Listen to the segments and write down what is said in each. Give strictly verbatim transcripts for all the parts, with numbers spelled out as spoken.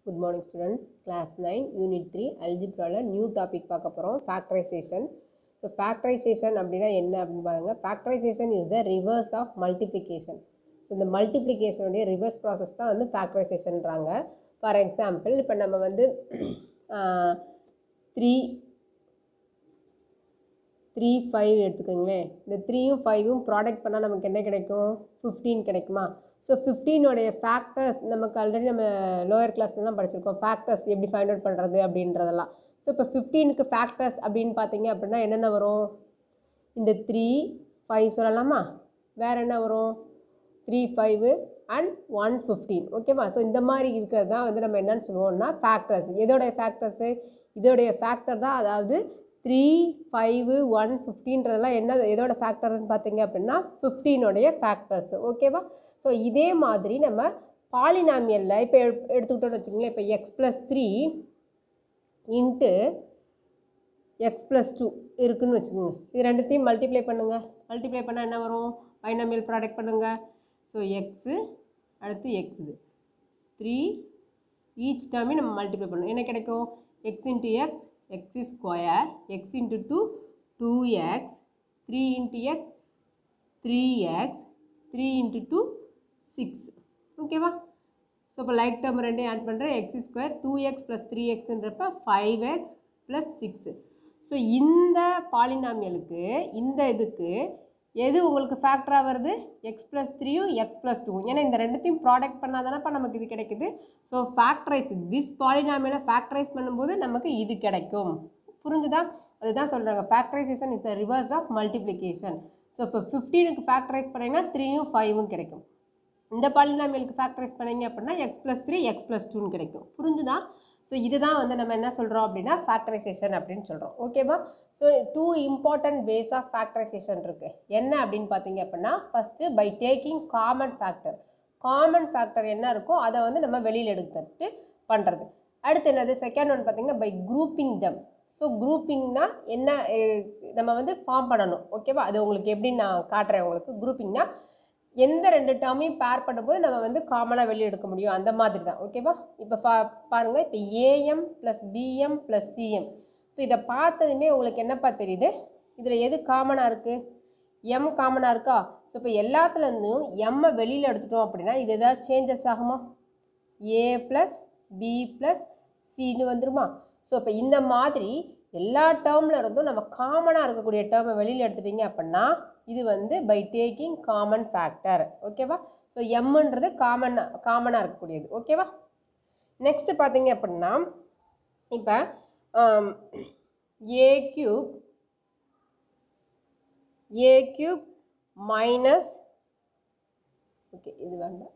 Good morning students, class nine, unit three, algebra new topic பார்க்க போறோம் factorization. So factorization அப்படினா என்ன அப்படினு பாருங்க. Factorization is the reverse of multiplication. So இந்த multiplication உடைய reverse process தான் வந்து factorizationன்றாங்க. For example, இப்போ நம்ம வந்து three three five எடுத்துக்கங்களே. இந்த three யும் five யும் ப்ராடக்ட் பண்ணா நமக்கு என்ன கிடைக்கும்? fifteen கிடைக்குமா? So fifteen உடைய factors நமக்கு ஆல்ரெடி நம்ம lower classல தான் படிச்சிருக்கோம். Factors எப்படி find out பண்றது அப்படின்றதெல்லாம். So இப்போ fifteen க்கு factors அப்படினு பாத்தீங்க அப்படினா என்னென்ன வரும்? இந்த three five சொல்லலாமா? வேற என்ன வரும்? three five and one fifteen. ஓகேவா? So இந்த மாதிரி இருக்கிறது தான் வந்து நம்ம என்னன்னு சொல்லுவோம்னா factors. எதோட factors? இதோட factor தான், அதாவது three five one fifteen-ன்றதெல்லாம் என்ன எதோட ஃபேக்டர்னு பாத்தீங்க அப்படினா fifteen உடைய ஃபேக்டர்ஸ். ஓகேவா? சோ இதே மாதிரி நம்ம பாலினாமியல்ல இப்ப எடுத்துக்கிட்டோம்னு வெச்சுங்களேன். இப்ப x plus three into x plus two இருக்குன்னு வெச்சுங்க. இது ரெண்டுத்தையும் மல்டிப்ளை பண்ணுங்க. மல்டிப்ளை பண்ணா என்ன வரும்? பைனாமியல் ப்ராடக்ட் பண்ணுங்க. சோ x அடுத்து x இது three each term நம்ம மல்டிப்ளை பண்ணனும். என்ன கிடைக்கும்? x into x x square, x into two two x, three into x three x, three into two six. ஓகேவா? சோ இப்போ லைக் டேர்ம் ரெண்டே ஆட் பண்றேன். x square two x plus three x ன்றப்ப five x plus six. So இந்த பாலினாமியலுக்கு இந்த இதுக்கு எது உங்களுக்கு ஃபேக்டரா வருது? x plus three யும் x plus two. ஏனா இந்த ரெண்டுத்தையும் ப்ராடக்ட் பண்ணாதானப்ப நமக்கு இது கிடைக்குது. சோ ஃபேக்டரைஸ் this பாலினாமியலை ஃபேக்டரைஸ் பண்ணும்போது நமக்கு இது கிடைக்கும். புரிஞ்சுதா? அதுதான் சொல்றாங்க factorisation is the reverse of multiplication. So இப்போ fifteen க்கு ஃபேக்டரைஸ் பண்ணீங்கன்னா three யும் five யும் கிடைக்கும். இந்த பாலினாமியலுக்கு ஃபேக்டரைஸ் பண்ணீங்க அப்படினா x plus three x plus two ன்னு கிடைக்கும். புரிஞ்சுதா? சோ இதுதான் வந்து நம்ம என்ன சொல்றோம் அப்படினா ஃபேக்டரைசேஷன் அப்படினு சொல்றோம். ஓகேவா? So two important ways of factorization இருக்கு. என்ன அப்படினு பாத்தீங்க அப்படினா first by taking common factor. common factor என்ன இருக்கோ அத வந்து நம்ம வெளியில எடுத்துட்டு பண்றது. அடுத்து என்னது? செகண்ட் ஒன் பாத்தீங்கன்னா by grouping them. சோ groupingனா என்ன நம்ம வந்து ஃபார்ம் பண்ணனும். ஓகேவா? அது உங்களுக்கு எப்படி நான் காட்றேன் உங்களுக்கு. groupingனா எந்த ரெண்டு டேர்மையும் பேர் பண்ணும்போது நம்ம வந்து காமனா வெளிய எடுக்க முடியும் அந்த மாதிரி தான். ஓகேவா? இப்ப பாருங்க, இப்ப am plus bm plus cm. So இத பார்த்ததுமே உங்களுக்கு என்னப்பா தெரியுது? இதுல எது காமனா இருக்கு? m காமனா இருக்கா? சோ இப்ப எல்லாத்துல இருந்தும் m வெளியில எடுத்துட்டோம் அப்படினா இது ஏதாவது சேஞ்சஸ் ஆகுமா? a plus b plus c ன்னு வந்துருமா? சோ இப்ப இந்த மாதிரி எல்லா டேர்ம்ல இருந்தும் நம்ம காமனா இருக்கக்கூடிய டேர்மை வெளியில எடுத்துட்டீங்க அப்படினா இது வந்து by taking common factor. ஓகேவா? சோ mன்றது காமன் காமனா இருக்கக்கூடியது. ஓகேவா? நெக்ஸ்ட் பாத்தீங்க அப்படினா இப்ப a cube a cube minus okay இது வேண்டாம்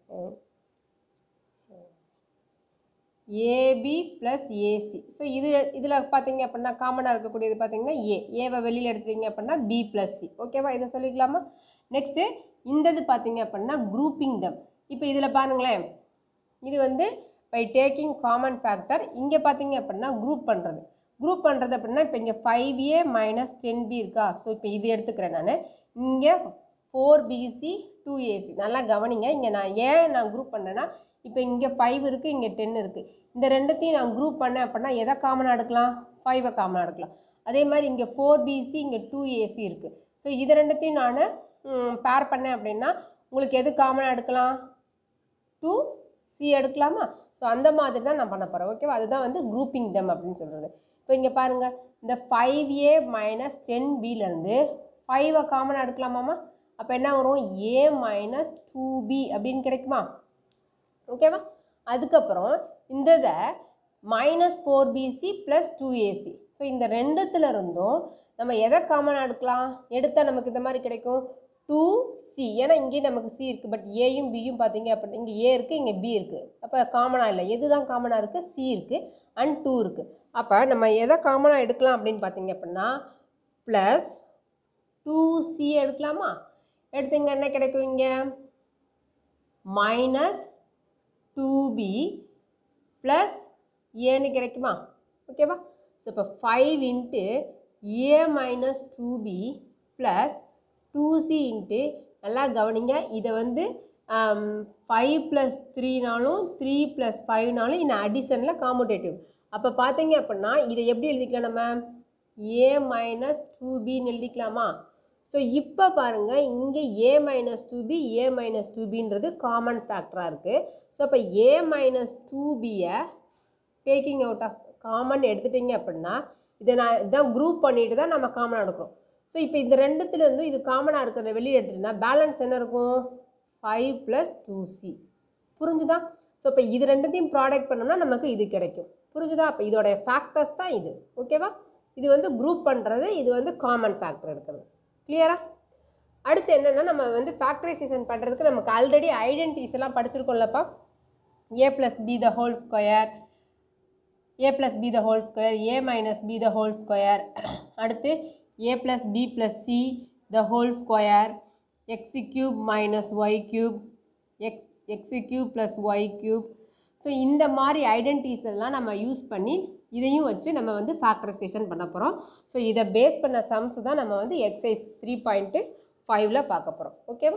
ab plus ac. சோ இது இதுல பாத்தீங்க அப்படினா காமனா இருக்கக்கூடியது பாத்தீங்கன்னா a. a வை வெளியில எடுத்துட்டீங்க அப்படினா b plus c. ஓகேவா? இத சொல்லிக்கலாமா? நெக்ஸ்ட் இந்தது பாத்தீங்க அப்படினா grouping them. இப்போ இதுல பாருங்களேன். இது வந்து by taking common factor. இங்க பாத்தீங்க அப்படினா group பண்றது. group பண்றது அப்படினா இப்போ இங்க five a minus ten b இருக்கா? சோ இப்போ இது எடுத்துக்கறேன் நானு. இங்க four b c two a c. நல்லா கவனிங்க. இங்க நான் ஏன் நான் group பண்ணேனா இப்போ இங்க five இருக்கு, இங்க ten இருக்கு. இந்த ரெண்டுத்தையும் நான் group பண்ணேன் அப்படினா எதை காமனா எடுக்கலாம்? five காமனா எடுக்கலாம். அதே மாதிரி இங்க four b c இங்க two a c இருக்கு. சோ இது ரெண்டுத்தையும் நான் பேர் பண்ணேன் அப்படினா உங்களுக்கு எது காமனா எடுக்கலாம்? two c எடுக்கலாமா? சோ அந்த மாதிரி தான் நான் பண்ண போறேன். ஓகேவா? அதுதான் வந்து grouping them அப்படினு சொல்றது. இப்போ இங்க பாருங்க, இந்த five a minus ten b ல இருந்து five காமனா எடுக்கலாமாமா? அப்ப என்ன வரும்? a minus two b அப்படினு கிடைக்குமா? ஓகேவா? அதுக்கு அப்புறம் இந்தத minus four b c plus two a c. So இந்த ரெண்டுத்துல இருந்தும் நம்ம எதை காமனா எடுக்கலாம்? எடுத்தா நமக்கு இந்த மாதிரி கிடைக்கும் two c. ஏனா இங்க நமக்கு c இருக்கு. பட் a யும் b யும் பாத்தீங்க அப்படினா இங்க a இருக்கு, இங்க b இருக்கு. அப்ப காமனா இல்ல. எதுதான் காமனா இருக்கு? c இருக்கு and two இருக்கு. அப்ப நம்ம எதை காமனா எடுக்கலாம் அப்படினு பாத்தீங்க அப்படினா plus two c எடுக்கலாமா? எடுத்தீங்க என்ன கிடைக்கும்? இங்க minus two b plus a ன்னு கிடைக்குமா? ஓகேவா? சோ இப்ப five into a minus two b plus two c into நல்லா கவனிங்க. இத வந்து ஃபைவ் ப்ளஸ் த்ரீனாலும் த்ரீ ப்ளஸ் ஃபைவ்னாலும் இன்னும் அடிஷனில் காமுடேட்டிவ். அப்போ பார்த்தீங்க அப்படின்னா இதை எப்படி எழுதிக்கலாம் நம்ம ஏ மைனஸ் டூ பின்னு எழுதிக்கலாமா? ஸோ இப்போ பாருங்கள் இங்கே a minus two b a minus two பின்றது காமன் ஃபேக்டராக இருக்குது. ஸோ அப்போ ஏ மைனஸ் டூ பியை டேக்கிங் அவுட் ஆஃப் காமன் எடுத்துட்டிங்க அப்படின்னா இதை நான் இதான் குரூப் பண்ணிட்டு தான் நம்ம காமனாக எடுக்கிறோம். ஸோ இப்போ இந்த ரெண்டுத்துலேருந்தும் இது காமனாக இருக்கிறத வெளியே எடுத்துட்டிங்கன்னா பேலன்ஸ் என்ன இருக்கும் ஃபைவ் ப்ளஸ் டூ சி. புரிஞ்சுதா? ஸோ இப்போ இது ரெண்டுத்தையும் ப்ராடக்ட் பண்ணோம்னா நமக்கு இது கிடைக்கும். புரிஞ்சுதா? அப்போ இதோடைய ஃபேக்டர்ஸ் தான் இது. ஓகேவா? இது வந்து குரூப் பண்ணுறது, இது வந்து காமன் ஃபேக்டர் எடுக்கிறது. கிளியரா? அடுத்து என்னென்னா நம்ம வந்து ஃபேக்டரைசேஷன் பண்ணுறதுக்கு நமக்கு ஆல்ரெடி ஐடென்டிட்டிஸ் எல்லாம் படிச்சிருக்கோம்லப்பா. A plus b the whole square, a plus b the whole square, a minus B the whole square, அடுத்து a plus b plus c the whole square, x cube minus y cube, x x cube plus y cube. So இந்த மாதிரி identities எல்லாம் நம்ம use பண்ணி இதையும் வச்சு நம்ம வந்து ஃபேக்டரைசேஷன் பண்ண போகிறோம். ஸோ இதை பேஸ் பண்ண சம்ஸ் தான் நம்ம வந்து எக்ஸசைஸ் த்ரீ பாயிண்ட்டு ஃபைவ்ல பார்க்க போகிறோம். ஓகேவா?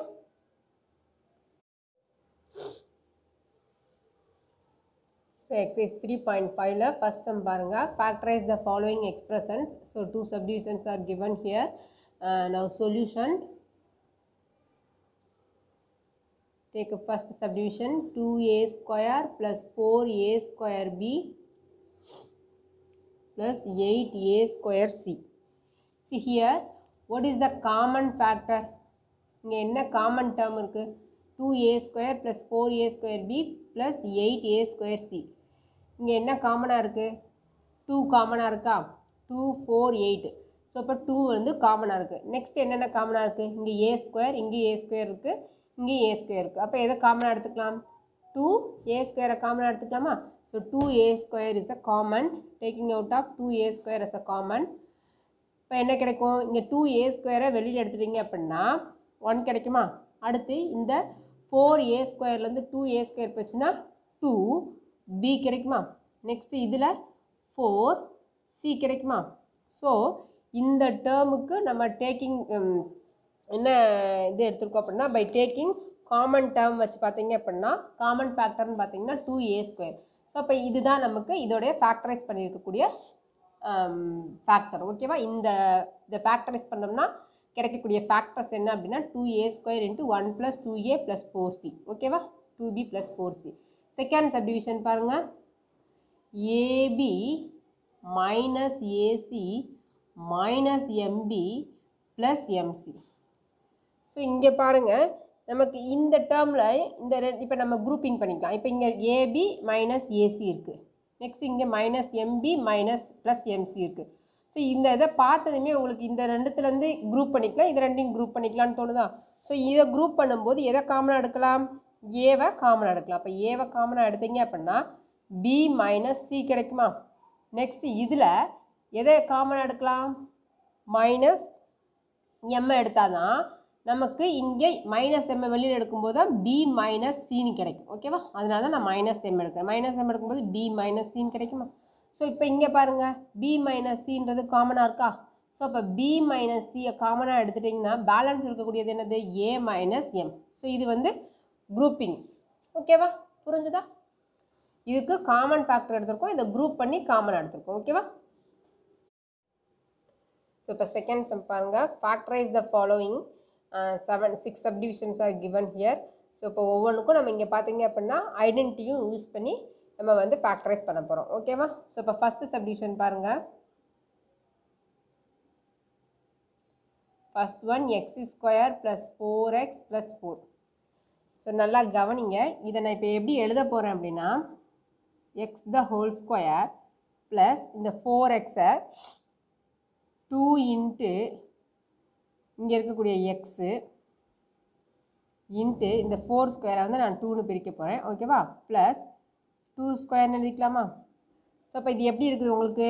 ஸோ எக்ஸசைஸ் த்ரீ பாயிண்ட் ஃபைவ்ல ஃபஸ்ட் சம் பாருங்கள். Factorise the following expressions. So two subdivisions are given here. Now solution. Take a first subdivision, two a square plus four a square b plus eight a square c. See here, what is the common factor? இங்கே என்ன common term இருக்கு? two a square plus four a square b plus eight a square c. இங்கே என்ன காமனாக இருக்குது? two காமனாக இருக்கா? two, four, eight. So இப்போ two வந்து காமனாக இருக்குது. நெக்ஸ்ட் என்னென்ன காமனாக இருக்குது? இங்கே a ஸ்கொயர், இங்கே a ஸ்கொயர் இருக்குது, இங்கே a ஸ்கொயர் இருக்குது. அப்போ எதை காமனாக எடுத்துக்கலாம்? two a ஸ்கொயரை காமனாக எடுத்துக்கலாமா? So two a square is a common. Taking out of two a square is a common. இப்போ என்ன கிடைக்கும்? இங்கே two a ஸ்கொயரை வெளியில் எடுத்துட்டீங்க அப்படின்னா ஒன் கிடைக்குமா? அடுத்து இந்த four a ஸ்கொயர்லேருந்து two a ஸ்கொயர் போச்சுன்னா two b கிடைக்குமா? நெக்ஸ்ட்டு இதில் four c கிடைக்குமா? ஸோ இந்த டேர்முக்கு நம்ம டேக்கிங் என்ன இது எடுத்துருக்கோம் அப்படின்னா பை டேக்கிங் காமன் டேர்ம் வச்சு பார்த்தீங்க அப்படின்னா காமன் ஃபேக்டர்னு பார்த்தீங்கன்னா டூ ஏ ஸ்கொயர். ஸோ அப்போ இதுதான் நமக்கு இதோடைய ஃபேக்டரைஸ் பண்ணியிருக்கக்கூடிய ஃபேக்டர். ஓகேவா? இந்த இதை ஃபேக்டரைஸ் பண்ணோம்னா கிடைக்கக்கூடிய ஃபேக்டர்ஸ் என்ன அப்படின்னா two a square into one plus two a plus four c. ஓகேவா? Two b plus four c. Second subdivision பாருங்கள். A b minus a c minus m b plus m c. So இங்கே பாருங்கள் நமக்கு இந்த டேர்மில் இந்த ரெண்டு இப்போ நம்ம குரூப்பிங் பண்ணிக்கலாம். இப்போ இங்கே ஏபி மைனஸ் ஏசி இருக்குது. நெக்ஸ்ட் இங்கே minus m b minus plus m c இருக்குது. ஸோ இந்த இதை பார்த்ததுமே உங்களுக்கு இந்த ரெண்டுத்துலேருந்து குரூப் பண்ணிக்கலாம், இது ரெண்டையும் குரூப் பண்ணிக்கலாம்னு தோணுதா? ஸோ இதை குரூப் பண்ணும்போது எதை காமனாக எடுக்கலாம்? ஏவை காமனாக எடுக்கலாம். அப்போ ஏவை காமனாக எடுத்தீங்க அப்படின்னா பி மைனஸ் சி கிடைக்குமா? நெக்ஸ்ட் இதில் எதை காமனாக எடுக்கலாம்? மைனஸ் எம்மை எடுத்தால் தான் நமக்கு இங்கே மைனஸ் எம்மை வெளியில் எடுக்கும்போது தான் பி மைனஸ் சின்னு கிடைக்கும். ஓகேவா? அதனால தான் நான் மைனஸ் எம் எடுக்கிறேன். மைனஸ் எம் எடுக்கும்போது பி மைனஸ் சின்னு கிடைக்குமா? ஸோ இப்போ இங்கே பாருங்கள் பி மைனஸ் சின்றது காமனாக இருக்கா? ஸோ அப்போ பி மைனஸ் சியை காமனாக எடுத்துட்டிங்கன்னா பேலன்ஸ் இருக்கக்கூடியது என்னது? A minus M. ஸோ இது வந்து குரூப்பிங். ஓகேவா? புரிஞ்சுதா? இதுக்கு காமன் ஃபேக்டர் எடுத்திருக்கோம், இதை குரூப் பண்ணி காமனாக எடுத்திருக்கோம். ஓகேவா? ஸோ இப்போ செகண்ட் சம் பாருங்கள். Factorise the following. Seven six subdivisions are given here. So இப்போ ஒவ்வொன்றுக்கும் நம்ம இங்கே பார்த்தீங்க அப்படின்னா ஐடென்டிட்டியும் யூஸ் பண்ணி நம்ம வந்து ஃபேக்டரைஸ் பண்ண போகிறோம். ஓகேவா? ஸோ இப்போ ஃபஸ்ட்டு சப்டிவிஷன் பாருங்கள். First one x square plus four x plus four. So நல்லா கவனிங்க. இதை நான் இப்போ எப்படி எழுத போகிறேன் அப்படின்னா x the whole square plus இந்த ஃபோர் எக்ஸை டூ இன்ட்டு இங்கே இருக்கக்கூடிய எக்ஸு இன்ட்டு இந்த ஃபோர் ஸ்கொயரை வந்து நான் டூன்னு பிரிக்க போகிறேன். ஓகேவா? ப்ளஸ் டூ ஸ்கொயர்னு எழுதிக்கலாமா? ஸோ அப்போ இது எப்படி இருக்குது உங்களுக்கு?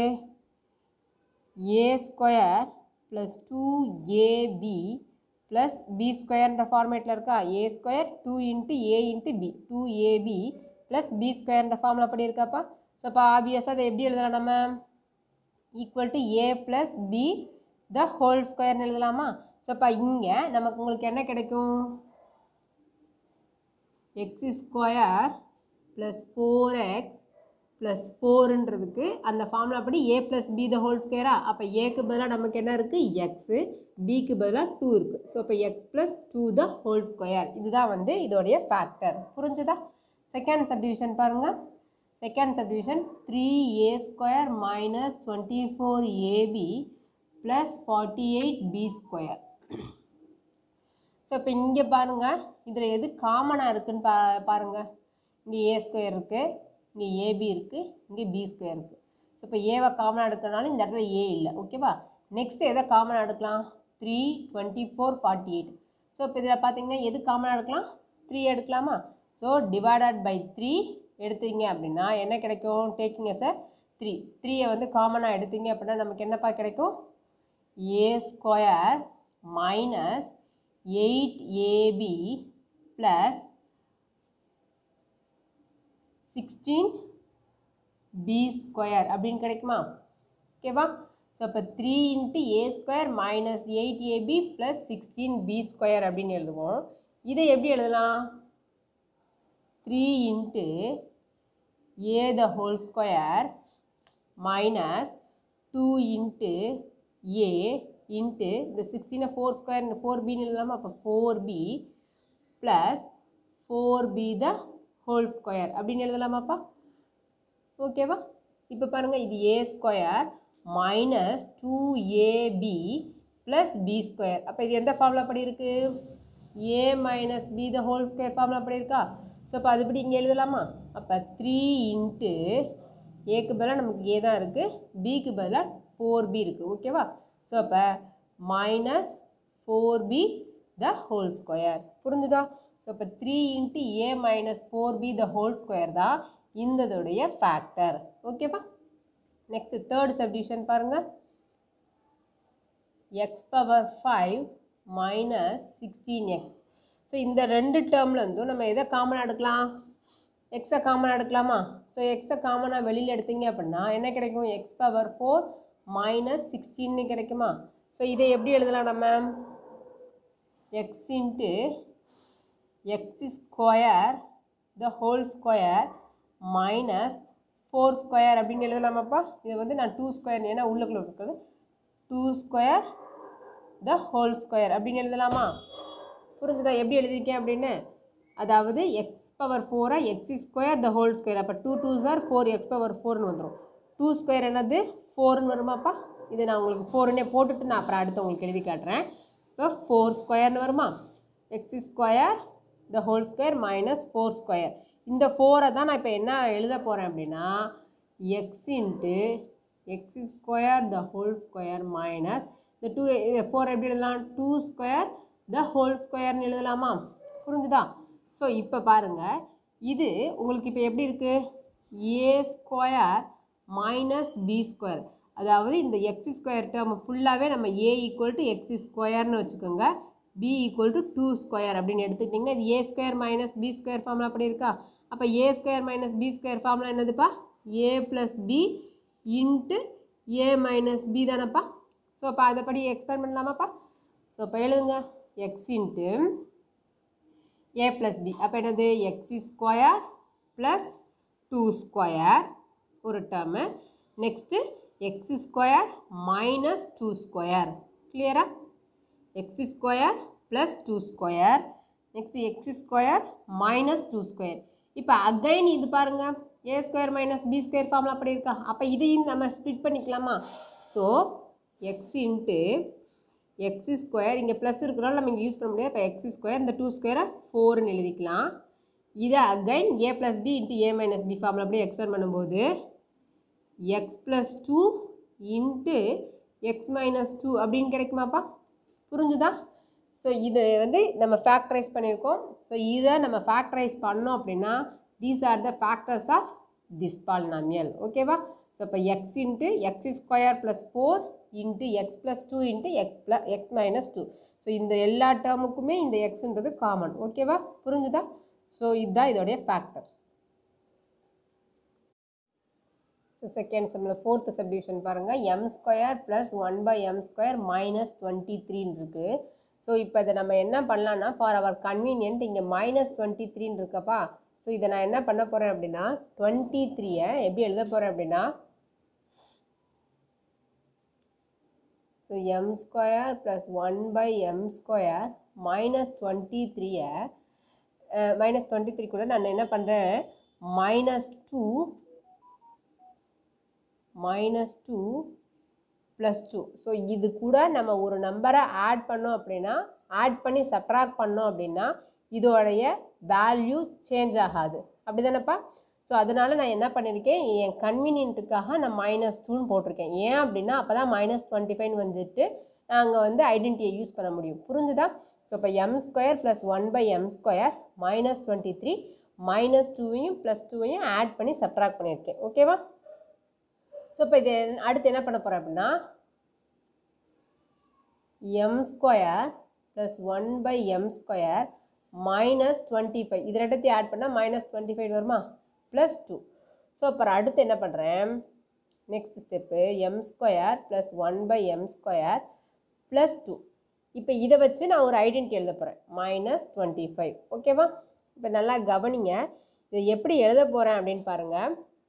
A square plus two a b plus b ஸ்கொயர்ன்ற ஃபார்மேட்டில் இருக்கா? A square two into A into b two a b plus b ஸ்கொயர்ன்ற ஃபார்மில் அப்படி இருக்காப்பா? ஸோ அப்போ ஆப்வியஸாக அதை எப்படி எழுதலாம் நம்ம? Equal to A plus b the whole ஸ்கொயர்னு எழுதலாமா? ஸோ அப்போ இங்கே நமக்கு உங்களுக்கு என்ன கிடைக்கும்? X square plus four x plus ஃபோருன்றதுக்கு அந்த ஃபார்முலா படி a plus b the whole ஸ்கொயரா. அப்போ ஏக்கு பதிலாக நமக்கு என்ன இருக்குது, எக்ஸு, பிக்கு பதிலாக டூ இருக்குது. ஸோ இப்போ x plus two the whole square, இதுதான் வந்து இதோடைய ஃபேக்டர். புரிஞ்சுதா? செகண்ட் சப்டிவிஷன் பாருங்கள். Second subdivision three a square minus twenty four a b plus forty eight b square. So இப்போ இங்கே பாருங்கள், இதில் எது காமனாக இருக்குதுன்னு பா பாருங்கள். இங்கே ஏ ஸ்கொயர் இருக்குது, இங்கே ஏபி இருக்குது, இங்கே பி ஸ்கொயர் இருக்குது. ஸோ இப்போ ஏவை காமனாக எடுக்கிறனால இந்த இடத்துல ஏ இல்லை. ஓகேவா? நெக்ஸ்ட்டு எதை காமனாக எடுக்கலாம், three twenty four forty eight. So இப்போ இதில் பார்த்தீங்கன்னா எது காமனாக எடுக்கலாம், த்ரீ எடுக்கலாமா? ஸோ டிவைடட் பை த்ரீ எடுத்தீங்க அப்படின்னா என்ன கிடைக்கும், டேக்கிங் எஸ் அ த்ரீ. த்ரீயை வந்து காமனாக எடுத்தீங்க அப்படின்னா நமக்கு என்னப்பா கிடைக்கும், a square minus eight a b plus sixteen b square அப்படின்னு கிடைக்குமா? ஓகேவா? ஸோ அப்போ three into a square minus eight a b plus sixteen b square அப்படின்னு எழுதுவோம். இதை எப்படி எழுதலாம், three into a the whole square minus two into A into இந்த சிக்ஸ்டீனை ஃபோர் ஸ்கொயர் இந்த ஃபோர் பின்னு எழுதலாமா? அப்போ four b plus four b the whole square அப்படின்னு எழுதலாமாப்பா? ஓகேவா? இப்போ பாருங்கள், இது a square minus two a b plus B square. அப்போ இது எந்த ஃபார்முலா படி இருக்குது, a minus B the whole square formula படி இருக்கா? ஸோ அப்போ அதுபடி இங்கே எழுதலாமா? அப்போ த்ரீ இன்ட்டு ஏக்கு பதிலாக நமக்கு ஏ தான் இருக்குது, பிக்கு பதிலாக ஃபோர் பி இருக்குது. ஓகேவா? ஸோ அப்போ minus four b the whole square. புரிஞ்சுதா? ஸோ இப்போ three into A minus four b the whole square தான் இந்ததுடைய ஃபேக்டர். ஓகேவா? நெக்ஸ்ட் தேர்ட் சப்டிவிஷன் பாருங்கள். X power five minus sixteen x. So இந்த ரெண்டு டேர்மில் இருந்தும் நம்ம எதை காமனாக எடுக்கலாம், எக்ஸை காமனாக எடுக்கலாமா? ஸோ எக்ஸை காமனாக வெளியில் எடுத்தீங்க அப்படின்னா என்ன கிடைக்கும், எக்ஸ் பவர் ஃபோர் மைனஸ் சிக்ஸ்டீன்னு கிடைக்குமா? ஸோ இதை எப்படி எழுதலாம் நம்ம, x into x square the whole square minus four square அப்படின்னு எழுதலாமாப்பா? இதை வந்து நான் டூ ஸ்கொயர், ஏன்னா உள்ளுக்குள்ள இருக்கிறது two square the whole square அப்படின்னு எழுதலாமா? புரிஞ்சுதா எப்படி எழுதியிருக்கேன் அப்படின்னு? அதாவது எக்ஸ் பவர் ஃபோரை x square the whole square, அப்போ டூ டூ சார் ஃபோர், எக்ஸ் பவர் ஃபோர்னு வந்துடும். டூ ஸ்கொயர் என்னது, ஃபோர்னு வருமாப்பா? இதை நான் உங்களுக்கு ஃபோர்னே போட்டுட்டு நான் அப்புறம் அடுத்து உங்களுக்கு எழுதி காட்டுறேன். இப்போ ஃபோர் ஸ்கொயர்னு வருமா, x square the whole square minus four square. இந்த ஃபோரை தான் நான் இப்போ என்ன எழுத போகிறேன் அப்படின்னா, x into x square the whole square minus இந்த டூ ஃபோர் எப்படி எழுதலாம், டூ ஸ்கொயர் த ஹோல் ஸ்கொயர்னு எழுதலாமா? புரிஞ்சுதா? ஸோ இப்போ பாருங்கள், இது உங்களுக்கு இப்போ எப்படி இருக்குது, ஏ ஸ்கொயர் மைனஸ் பி ஸ்கொயர். அதாவது இந்த எக்ஸ் ஸ்கொயர் டேர்ம் ஃபுல்லாகவே நம்ம ஏ ஈக்குவல் டு எக்ஸ் ஸ்கொயர்னு வச்சுக்கோங்க, b equal to two square அப்படின்னு எடுத்துக்கிட்டிங்கன்னா இது a square minus B square formula அப்படி இருக்கா? அப்போ a square minus B square formula என்னதுப்பா, a plus B into A minus b தானப்பா? ஸோ அப்போ அதைப்படி எக்ஸ்பேண்ட் பண்ணலாமாப்பா? ஸோ இப்போ எழுதுங்க, x into a plus b. அப்போ என்னது, x square plus two square ஒரு term, next x square minus two square. கிளியரா? X square plus two square, next x square minus two square. இப்போ அகைன் இது பாருங்கள், ஏ square minus B square formula அப்படி இருக்கா? அப்போ இதையும் நம்ம ஸ்ப்ளிட் பண்ணிக்கலாமா? So x into x square, இங்கே ப்ளஸ் இருக்கிறனால நம்ம இங்கே யூஸ் பண்ண முடியாது. இப்போ எக்ஸ் ஸ்கொயர் இந்த டூ ஸ்கொயரை ஃபோர்னு எழுதிக்கலாம். இதை again a plus B into A minus b formula அப்படியே எக்ஸ்பேண்ட் பண்ணும்போது x plus two into x minus two அப்படின்னு கிடைக்குமாப்பா? புரிஞ்சுதா? ஸோ இது வந்து நம்ம ஃபேக்டரைஸ் பண்ணியிருக்கோம். ஸோ இதை நம்ம ஃபேக்டரைஸ் பண்ணோம் அப்படின்னா these are the factors of this polynomial. ஓகேவா? ஸோ இப்போ x into x square plus four into x plus two into x plus x minus two. So இந்த எல்லா டேர்முக்குமே இந்த எக்ஸுன்றது காமன். ஓகேவா? புரிஞ்சுதா? ஸோ இதுதான் இதோடைய ஃபேக்டர்ஸ். ஸோ செகண்ட் சம்மில் ஃபோர்த்து சப்டிவிஷன் பாருங்கள், m square plus one by m square minus twenty த்ரீன்னு இருக்குது. ஸோ இப்போ இதை நம்ம என்ன பண்ணலான்னா ஃபார் அவர் கன்வீனியன்ட் இங்கே மைனஸ் டுவெண்ட்டி த்ரீன்னு இருக்கப்பா. ஸோ இதை நான் என்ன பண்ண போகிறேன் அப்படின்னா டுவெண்ட்டி த்ரீயை எப்படி எழுத போகிறேன் அப்படின்னா so m square plus one by m square minus twenty த்ரீயை மைனஸ் டுவெண்ட்டி த்ரீ கூட நான் என்ன பண்ணுறேன் minus two minus two plus two. So இது கூட நம்ம ஒரு நம்பரை ஆட் பண்ணோம் அப்படின்னா ஆட் பண்ணி சப்ட்ராக்ட் பண்ணோம் அப்படின்னா இதோடைய வேல்யூ சேஞ்ச் ஆகாது. அப்படி தானேப்பா? ஸோ அதனால் நான் என்ன பண்ணியிருக்கேன் என் கன்வீனியன்ட்டுக்காக நான் மைனஸ் டூன்னு போட்டிருக்கேன். ஏன் அப்படின்னா அப்போ தான் மைனஸ் டுவெண்ட்டி ஃபைவ்னு வந்துட்டு நாங்கள் வந்து ஐடென்டிட்டியை யூஸ் பண்ண முடியும். புரிஞ்சுதா? ஸோ இப்போ m square plus one by m square minus twenty three minus டூவையும் ப்ளஸ் டூவையும் ஆட் பண்ணி சப்ட்ராக்ட் பண்ணியிருக்கேன். ஓகேவா? ஸோ இப்போ இது அடுத்து என்ன பண்ண போகிறேன் அப்படின்னா m square plus one by m square minus twenty five இது ரெண்டத்தையும் ஆட் பண்ணால் மைனஸ் டுவெண்ட்டி ஃபைவ் வருமா ப்ளஸ் டூ. ஸோ அப்புறம் அடுத்து என்ன பண்ணுறேன் next step m square plus one by m square plus two. இப்போ இதை வச்சு நான் ஒரு ஐடென்டிட்டி எழுத போகிறேன் மைனஸ் டுவெண்ட்டி ஃபைவ். ஓகேவா? இப்போ நல்லா கவனிங்க, இதை எப்படி எழுத போகிறேன் அப்படின்னு பாருங்கள்.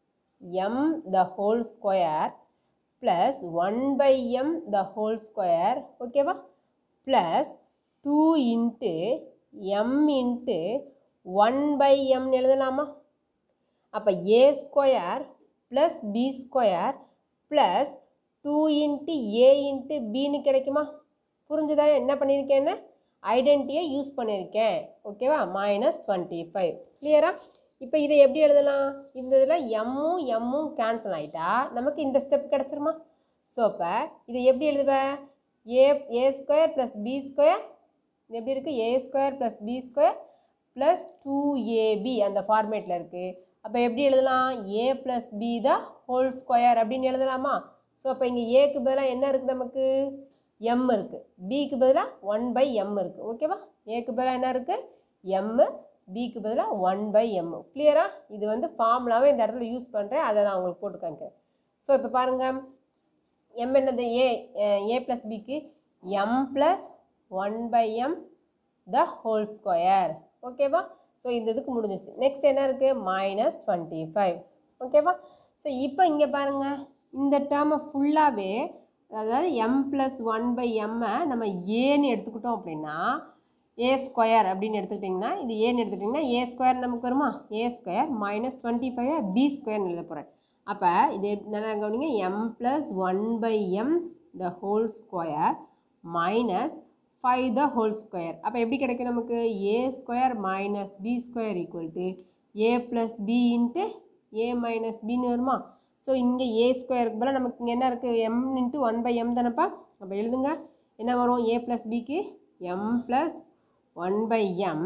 m the whole square plus one by m the whole square ஓகேவா plus two into m into one by m எழுதலாமா? அப்போ a square plus b square plus two into a into b ன்னு கிடைக்குமா? புரிஞ்சுதா என்ன பண்ணியிருக்கேன்னு? ஐடென்டிட்டியை யூஸ் பண்ணியிருக்கேன். ஓகேவா? Minus twenty five. கிளியரா? இப்போ இதை எப்படி எழுதலாம்? இந்த இதில் எம்மும் எம்மும் கேன்சல் ஆகிட்டா நமக்கு இந்த ஸ்டெப் கிடச்சிருமா? ஸோ அப்போ இதை எப்படி எழுதுவேன்? A a square plus B square இது எப்படி இருக்குது? ஏ square plus B square plus two a b அந்த ஃபார்மேட்டில் இருக்குது. அப்போ எப்படி எழுதலாம்? A plus b the whole square அப்படின்னு எழுதலாமா? ஸோ அப்போ இங்கே ஏக்கு பதிலாக என்ன இருக்குது? நமக்கு எம் இருக்குது. பிக்கு பதிலாக ஒன் பை எம் இருக்குது. ஓகேவா? ஏக்கு பதிலாக என்ன இருக்குது? எம்மு, பிக்கு பதிலாக ஒன் பை எம். கிளியரா? இது வந்து ஃபார்முலாவே இந்த இடத்துல யூஸ் பண்ணுறேன், அதை நான் உங்களுக்கு போட்டு காமிக்கிறேன். ஸோ இப்போ பாருங்கள், எம் என்னது? ஏ ஏ ப்ளஸ் பிக்கு M plus one by m the whole square. ஓகேவா? ஸோ இந்த இதுக்கு முடிஞ்சிச்சு. நெக்ஸ்ட் என்ன இருக்குது? Minus twenty five. ஓகேவா? ஸோ இப்போ இங்கே பாருங்கள், இந்த டேர்மை ஃபுல்லாகவே அதாவது எம் ப்ளஸ் ஒன் பை எம்மை நம்ம ஏன்னு எடுத்துக்கிட்டோம் அப்படின்னா ஏ ஸ்கொயர் அப்படின்னு எடுத்துக்கிட்டிங்கன்னா இது ஏன்னு எடுத்துக்கிட்டிங்கன்னா ஏ ஸ்கொயர் நமக்கு வருமா? A square minus twenty five b ஸ்கொயர்னு எழுத போகிறேன். அப்போ இது நல்லா கவனிங்க, m plus one by m the whole square minus five the whole square. அப்போ எப்படி கிடைக்கும் நமக்கு? A square minus B square equal to A plus B into A minus பின்னு வருமா? ஸோ இங்கே ஏ ஸ்கொயருக்கு பதிலாக நமக்கு இங்கே என்ன இருக்குது? M into one by M தானேப்பா. அப்போ எழுதுங்க, என்ன வரும்? ஏ ப்ளஸ் பிக்கு M plus one by M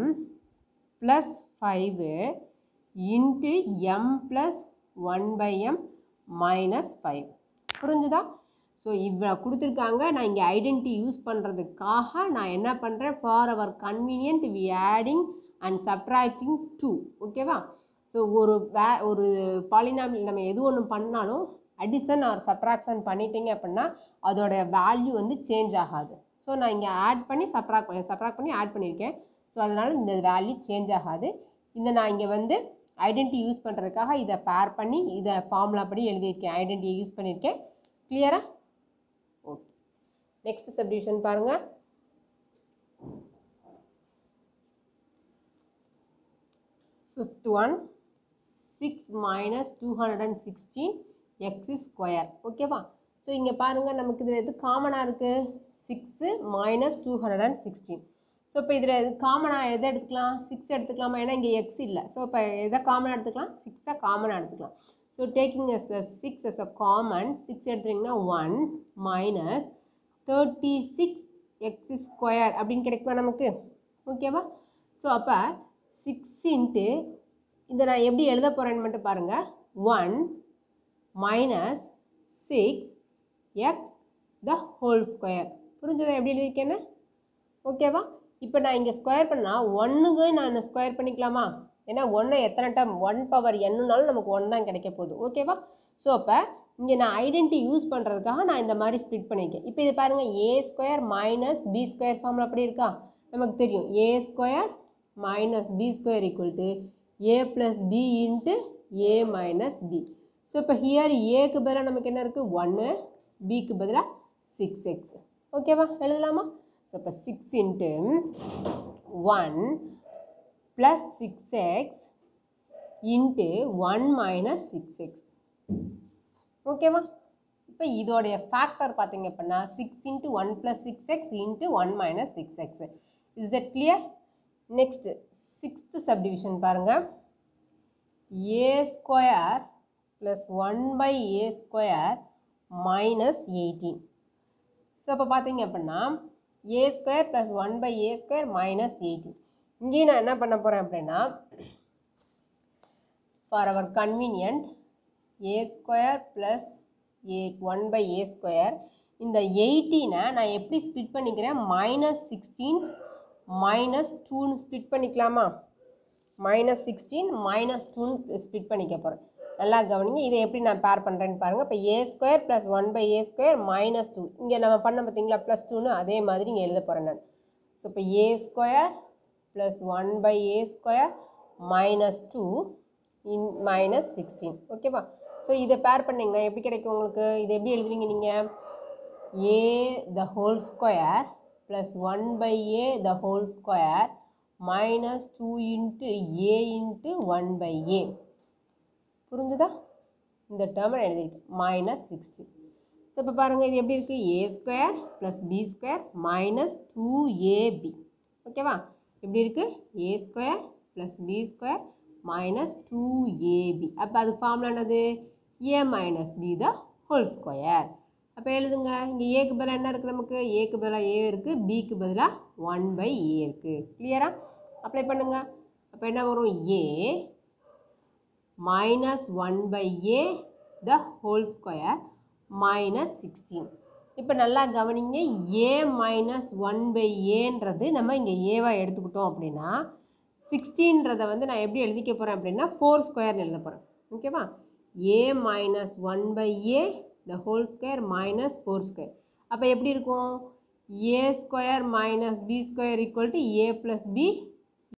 plus five into M plus one by M minus five. புரிஞ்சுதா? ஸோ இவ்வளோ கொடுத்துருக்காங்க. நான் இங்கே ஐடென்டிட்டி யூஸ் பண்ணுறதுக்காக நான் என்ன பண்ணுறேன்? For our convenient we adding and subtracting two. ஓகேவா? ஸோ ஒரு வே ஒரு பாலினாமியல் நம்ம எது ஒன்று பண்ணாலும் அடிஷன் ஆர் சப்ட்ராக்ஷன் பண்ணிட்டீங்க அப்படின்னா அதோட வேல்யூ வந்து சேஞ்ச் ஆகாது. ஸோ நான் இங்கே ஆட் பண்ணி சப்ட்ராக்ட் பண்ணி சப்ட்ராக்ட் பண்ணி ஆட் பண்ணியிருக்கேன். ஸோ அதனால் இந்த வேல்யூ சேஞ்ச் ஆகாது. இந்த நான் இங்கே வந்து ஐடென்டிட்டி யூஸ் பண்ணுறதுக்காக இதை பேர் பண்ணி இதை ஃபார்முலா படி எழுதியிருக்கேன். ஐடென்டிட்டியை யூஸ் பண்ணியிருக்கேன். கிளியரா? ஓகே. நெக்ஸ்ட் சப்டிவிஷன் பாருங்கள். Fifth one six minus two hundred sixteen x square. ஓகேவா? ஸோ இங்கே பாருங்கள், நமக்கு இது எது காமனாக இருக்குது? Six minus two hundred sixteen. So இப்போ இதில் எது காமனாக எதை எடுத்துக்கலாம்? சிக்ஸ் எடுத்துக்கலாமா? ஏன்னா இங்கே எக்ஸ் இல்லை. ஸோ இப்போ எதை காமனாக எடுத்துக்கலாம்? சிக்ஸை காமனாக எடுத்துக்கலாம். So taking as six as a common, six எடுத்துட்டிங்கன்னா one minus thirty six x square அப்படின்னு கிடைக்குமா நமக்கு? ஓகேவா? ஸோ அப்போ சிக்ஸ் இன்ட்டு இதை நான் எப்படி எழுத போகிறேன்னு மட்டும் பாருங்கள். One minus six x the whole square. புரிஞ்சதை எப்படி எழுதியிருக்கேன்னு? ஓகேவா? இப்போ நான் இங்கே ஸ்கொயர் பண்ணால் ஒன்றுக்கு நான் ஸ்கொயர் பண்ணிக்கலாமா? ஏன்னா ஒன்றை எத்தனை டைம் ஒன் பவர் என்னன்னாலும் நமக்கு ஒன் தான் கிடைக்க போகுது. ஓகேவா? ஸோ அப்போ இங்கே நான் ஐடென்டி யூஸ் பண்ணுறதுக்காக நான் இந்த மாதிரி ஸ்ப்ளிட் பண்ணியிருக்கேன். இப்போ இது பாருங்கள், ஏ square minus B square formula அப்படி இருக்கா? நமக்கு தெரியும் A square minus B square equal to A plus B into A minus B. So இப்போ ஹியர் ஏக்கு பதிலாக நமக்கு என்ன இருக்குது? ஒன்று, பிக்கு பதிலாக சிக்ஸ் எக்ஸ். ஓகேவா? எழுதலாமா? ஸோ இப்போ six into one plus six x into one minus six x. ஓகேவா? இப்போ இதோடைய ஃபேக்டர் பார்த்தீங்க அப்படின்னா six into one plus six x into one minus six x. Is that clear? Next sixth subdivision பாருங்கள். ஏ square plus one by A square minus eighteen. So அப்போ பார்த்தீங்க அப்படின்னா A square plus one by A square minus eighteen. இங்கேயும் நான் என்ன பண்ண போகிறேன் அப்படின்னா for our convenient A square plus A one by A square, இந்த எயிட்டீனை நான் எப்படி ஸ்ப்ளிட் பண்ணிக்கிறேன்? மைனஸ் சிக்ஸ்டீன் மைனஸ் டூன்னு ஸ்ப்ளிட் பண்ணிக்கலாமா? மைனஸ் சிக்ஸ்டீன் மைனஸ் டூன்னு ஸ்ப்ளிட் பண்ணிக்க போகிறேன். நல்லா கவனிங்க, இதை எப்படி நான் பேர் பண்ணுறேன்னு பாருங்கள். இப்போ A square plus one by A square minus two, இங்கே நம்ம பண்ண பார்த்தீங்களா ப்ளஸ் டூன்னு, அதே மாதிரி இங்கே எழுத போகிறேன் நான். ஸோ இப்போ A square plus one by A square minus two in minus sixteen. ஓகேவா? ஸோ இதை பேர் பண்ணிங்கன்னா எப்படி கிடைக்கும் உங்களுக்கு? இதை எப்படி எழுதுவீங்க நீங்கள்? A the whole square plus one by A the whole square minus two into A into one by A. புரிஞ்சுதா? இந்த டேர்மை எழுதிட்டு மைனஸ் சிக்ஸ்டீன். ஸோ இப்போ பாருங்கள், இது எப்படி இருக்குது? ஏ square plus B square minus two AB. ஓகேவா? எப்படி இருக்குது? ஏ square plus B square minus two AB. அப்போ அதுக்கு ஃபார்முலா என்னது? A minus B the whole square. அப்போ எழுதுங்க, இங்கே ஏக்கு பதிலாக என்ன இருக்குது? நமக்கு ஏக்கு பதிலாக ஏ இருக்குது, பிக்கு பதிலாக ஒன் பை ஏ இருக்குது. கிளியராக? அப்ளை பண்ணுங்க. அப்போ என்ன வரும்? A minus one by A the whole square minus sixteen. இப்போ நல்லா கவனிங்க, ஏ மைனஸ் ஒன் பை ஏன்றது நம்ம இங்கே ஏவாக எடுத்துக்கிட்டோம் அப்படின்னா சிக்ஸ்டீன்றதை வந்து நான் எப்படி எழுதிக்க போகிறேன் அப்படின்னா ஃபோர் ஸ்கொயர்னு எழுத போகிறேன். ஓகேவா? A minus one by A the whole square minus four square. அப்போ எப்படி இருக்கும்? A square minus B square equal to A plus B